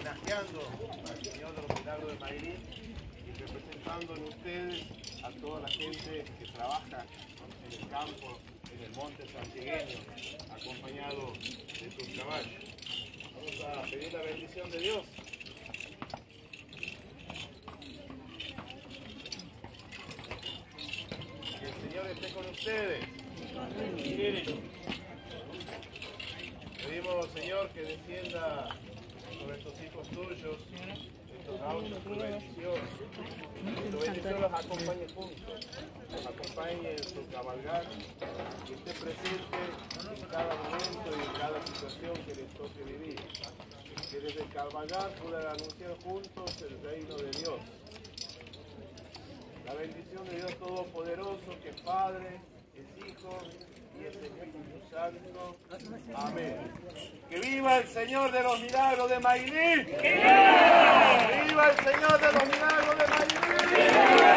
homenajeando al Señor de los Milagros de Mayrín y representando en ustedes a toda la gente que trabaja en el campo, en el monte santigueño, acompañado de sus caballos. Vamos a pedir la bendición de Dios. Que el Señor esté con ustedes. Pedimos, Señor, que descienda sobre estos hijos tuyos, estos autos, tu bendición. Que tu bendición los acompañe juntos, los acompañe en su cabalgar, que esté presente en cada momento y en cada situación que les toque vivir. Que desde el cabalgar puedan anunciar juntos el reino de Dios. La bendición de Dios Todopoderoso, que es Padre, es Hijo y es Espíritu Santo. Amén. ¡Que viva el Señor de los Milagros de Mayrín! ¡Que viva! ¡Viva el Señor de los Milagros de Mayrín!